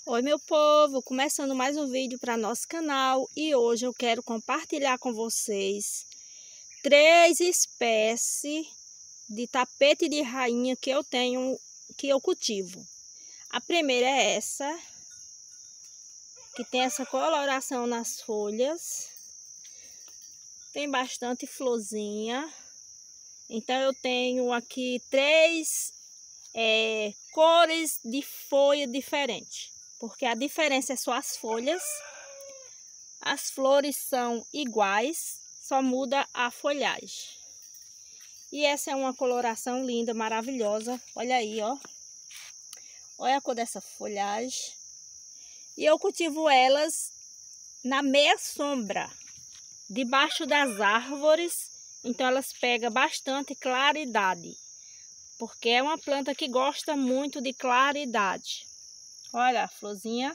Oi, meu povo, começando mais um vídeo para nosso canal e hoje eu quero compartilhar com vocês 3 espécies de tapete de rainha que eu tenho, que eu cultivo. A primeira é essa, que tem essa coloração nas folhas, tem bastante florzinha. Então eu tenho aqui 3 cores de folha diferentes. Porque a diferença é só as folhas. As flores são iguais, só muda a folhagem. E essa é uma coloração linda, maravilhosa. Olha aí, ó. Olha a cor dessa folhagem. E eu cultivo elas na meia sombra, debaixo das árvores. Então elas pegam bastante claridade, porque é uma planta que gosta muito de claridade. Olha a florzinha.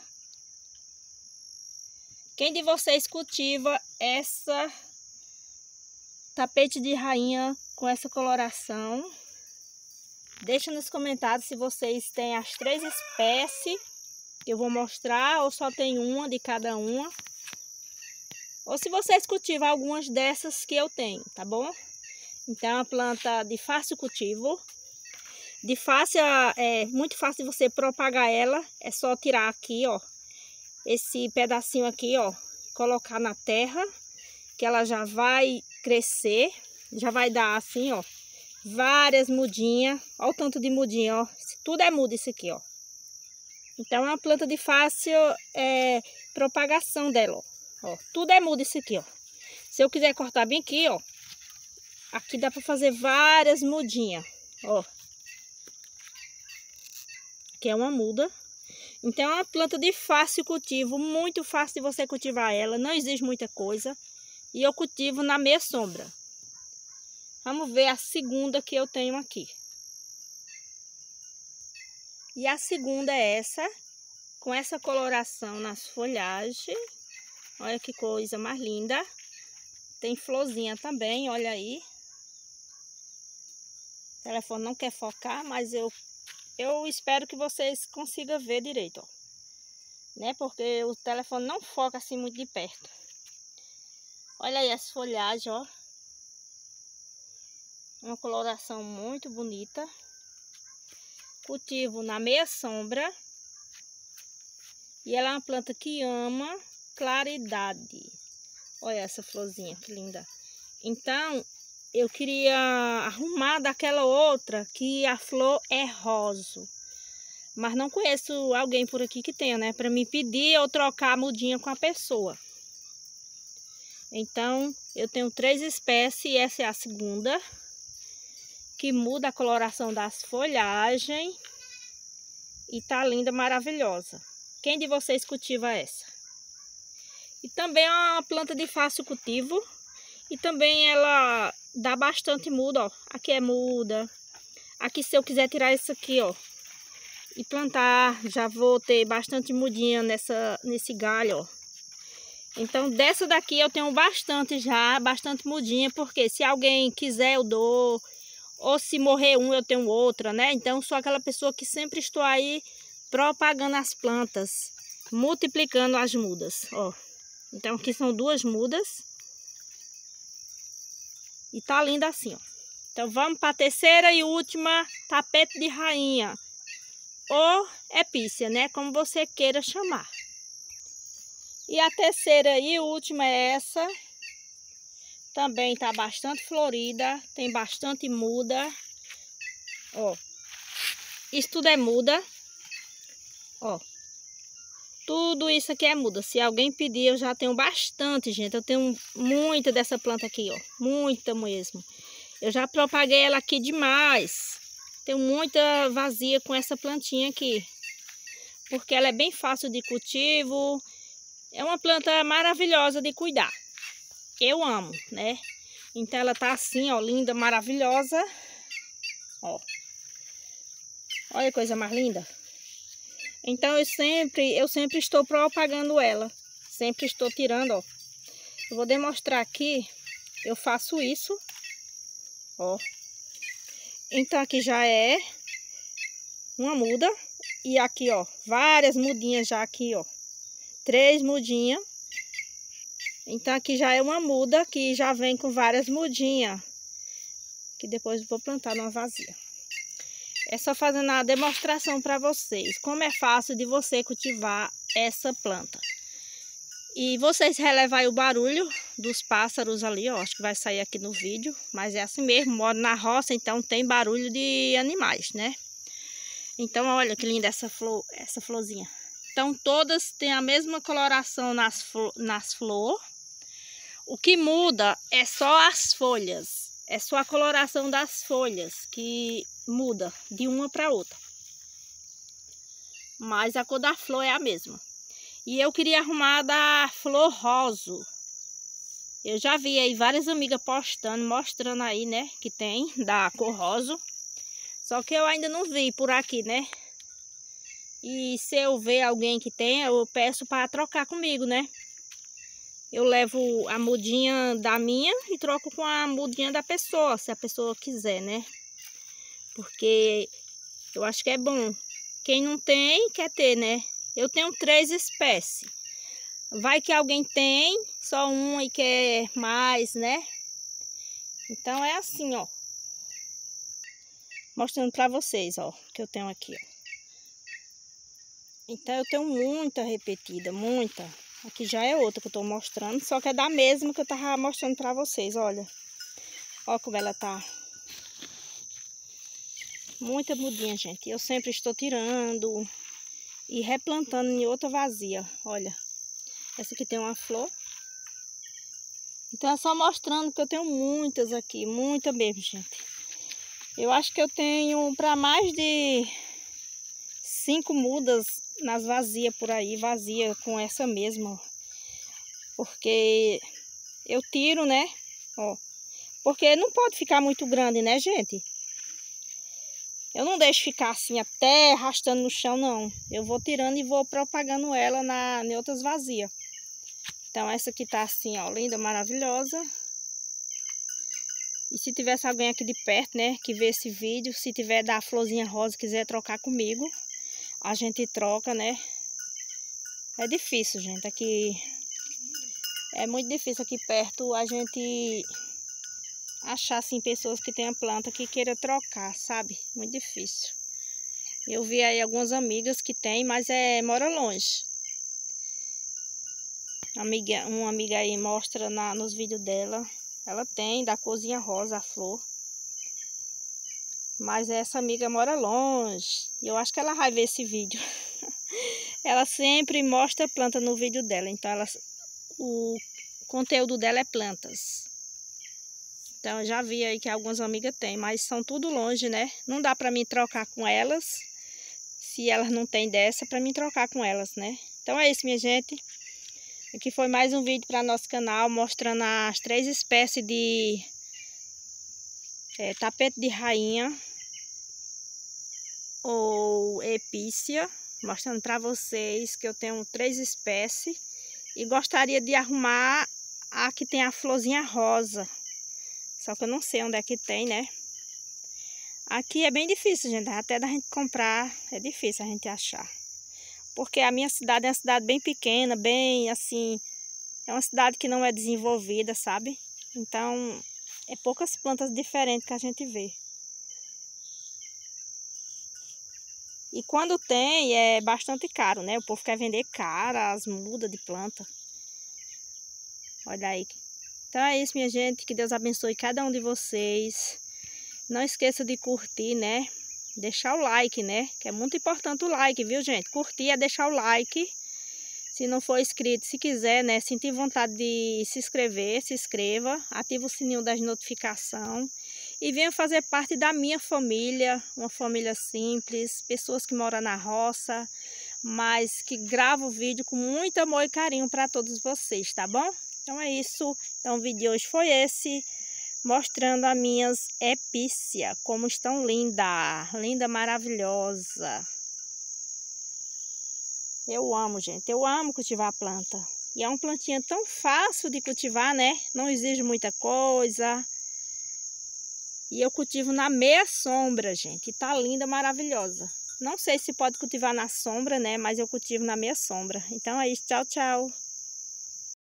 Quem de vocês cultiva essa tapete de rainha com essa coloração? Deixa nos comentários se vocês têm as 3 espécies que eu vou mostrar, ou só tem uma de cada uma. Ou se vocês cultivam algumas dessas que eu tenho, tá bom? Então é uma planta de fácil cultivo. Muito fácil de você propagar ela. É só tirar aqui, ó, esse pedacinho aqui, ó, colocar na terra, que ela já vai crescer, já vai dar assim, ó, várias mudinhas. Olha o tanto de mudinha, ó, tudo é muda isso aqui, ó. Então é uma planta de fácil propagação dela, ó, tudo é muda isso aqui, ó. Se eu quiser cortar bem aqui, ó, aqui dá para fazer várias mudinhas, ó. Aqui é uma muda. Então é uma planta de fácil cultivo, muito fácil de você cultivar ela, não exige muita coisa. E eu cultivo na meia sombra. Vamos ver a segunda que eu tenho aqui. E a segunda é essa, com essa coloração nas folhagens. Olha que coisa mais linda. Tem florzinha também, olha aí. O telefone não quer focar, mas eu espero que vocês consigam ver direito, ó. Né? Porque o telefone não foca assim muito de perto. Olha aí as folhagens, ó. Uma coloração muito bonita. Cultivo na meia sombra. E ela é uma planta que ama claridade. Olha essa florzinha, que linda. Então, eu queria arrumar daquela outra que a flor é rosa. Mas não conheço alguém por aqui que tenha, né? Para me pedir ou trocar a mudinha com a pessoa. Então, eu tenho 3 espécies e essa é a segunda. Que muda a coloração das folhagens. E tá linda, maravilhosa. Quem de vocês cultiva essa? E também é uma planta de fácil cultivo. E também ela dá bastante muda, ó. Aqui é muda. Aqui se eu quiser tirar isso aqui, ó, e plantar, já vou ter bastante mudinha nesse galho, ó. Então dessa daqui eu tenho bastante já, bastante mudinha, porque se alguém quiser eu dou, ou se morrer um eu tenho outra, né? Então sou aquela pessoa que sempre estou aí propagando as plantas, multiplicando as mudas, ó. Então aqui são 2 mudas. E tá linda assim, ó. Então vamos para a terceira e última tapete de rainha. Ou epícia, né? Como você queira chamar. E a terceira e última é essa. Também tá bastante florida. Tem bastante muda. Ó. Isso tudo é muda. Ó. Tudo isso aqui é muda. Se alguém pedir, eu já tenho bastante, gente. Eu tenho muita dessa planta aqui, ó. Muita mesmo. Eu já propaguei ela aqui demais. Tenho muita vazia com essa plantinha aqui. Porque ela é bem fácil de cultivo. É uma planta maravilhosa de cuidar. Eu amo, né? Então ela tá assim, ó, linda, maravilhosa. Ó. Olha que coisa mais linda. Então eu sempre estou propagando ela. Sempre estou tirando, ó. Eu vou demonstrar aqui. Eu faço isso. Ó. Então aqui já é uma muda. E aqui, ó, várias mudinhas já aqui, ó. 3 mudinhas. Então aqui já é uma muda que já vem com várias mudinhas. Que depois eu vou plantar numa vasilha. É só fazendo a demonstração para vocês. Como é fácil de você cultivar essa planta. E vocês relevam aí o barulho dos pássaros ali, ó. Acho que vai sair aqui no vídeo. Mas é assim mesmo, moro na roça, então tem barulho de animais, né? Então olha que linda essa florzinha. Então todas têm a mesma coloração nas flores. O que muda é só as folhas. É só a coloração das folhas que muda de uma para outra. Mas a cor da flor é a mesma. E eu queria arrumar da flor rosa. Eu já vi aí várias amigas postando, mostrando aí, né, que tem da cor rosa. Só que eu ainda não vi por aqui, né? E se eu ver alguém que tem, eu peço para trocar comigo, né? Eu levo a mudinha da minha e troco com a mudinha da pessoa, se a pessoa quiser, né? Porque eu acho que é bom. Quem não tem, quer ter, né? Eu tenho 3 espécies. Vai que alguém tem só uma e quer mais, né? Então é assim, ó. Mostrando pra vocês, ó, que eu tenho aqui, ó. Então eu tenho muita repetida, muita. Aqui já é outra que eu tô mostrando, só que é da mesma que eu tava mostrando pra vocês, olha. Olha como ela tá. Muita mudinha, gente. Eu sempre estou tirando e replantando em outra vazia, olha. Essa aqui tem uma flor. Então é só mostrando que eu tenho muitas aqui, muita mesmo, gente. Eu acho que eu tenho para mais de 5 mudas nas vazias por aí, vazia com essa mesma. Porque eu tiro, né? Ó. Porque não pode ficar muito grande, né, gente? Eu não deixo ficar assim até arrastando no chão, não. Eu vou tirando e vou propagando ela em outras vazias. Então essa aqui tá assim, ó, linda, maravilhosa. E se tivesse alguém aqui de perto, né, que vê esse vídeo, se tiver da florzinha rosa, quiser trocar comigo, a gente troca, né? É difícil, gente, aqui é muito difícil aqui perto a gente achar, assim, pessoas que tenham planta que queira trocar, sabe? Muito difícil. Eu vi aí algumas amigas que tem, mas mora longe. Uma amiga aí mostra nos vídeos dela. Ela tem da corzinha rosa a flor. Mas essa amiga mora longe. E eu acho que ela vai ver esse vídeo. Ela sempre mostra planta no vídeo dela. Então o conteúdo dela é plantas. Então eu já vi aí que algumas amigas têm. Mas são tudo longe, né? Não dá pra mim trocar com elas. Se elas não têm dessa, pra mim trocar com elas, né? Então é isso, minha gente. Aqui foi mais um vídeo para nosso canal, mostrando as 3 espécies de tapete de rainha ou epícia. Mostrando para vocês que eu tenho 3 espécies. E gostaria de arrumar a que tem a florzinha rosa. Só que eu não sei onde é que tem, né? Aqui é bem difícil, gente. Até da gente comprar é difícil a gente achar. Porque a minha cidade é uma cidade bem pequena, bem assim, é uma cidade que não é desenvolvida, sabe? Então, é poucas plantas diferentes que a gente vê. E quando tem, é bastante caro, né? O povo quer vender cara as mudas de planta. Olha aí. Então é isso, minha gente. Que Deus abençoe cada um de vocês. Não esqueça de curtir, né? Deixar o like, né? Que é muito importante o like, viu, gente? Curtir é deixar o like. Se não for inscrito, se quiser, né? Sentir vontade de se inscrever, se inscreva. Ativa o sininho das notificações. E venha fazer parte da minha família. Uma família simples. Pessoas que moram na roça. Mas que gravam o vídeo com muito amor e carinho para todos vocês, tá bom? Então é isso. Então o vídeo de hoje foi esse. Mostrando as minhas epícias, como estão linda, linda, maravilhosa. Eu amo, gente, eu amo cultivar planta. E é uma plantinha tão fácil de cultivar, né? Não exige muita coisa. E eu cultivo na meia sombra, gente. E tá linda, maravilhosa. Não sei se pode cultivar na sombra, né? Mas eu cultivo na minha sombra. Então é isso, tchau, tchau.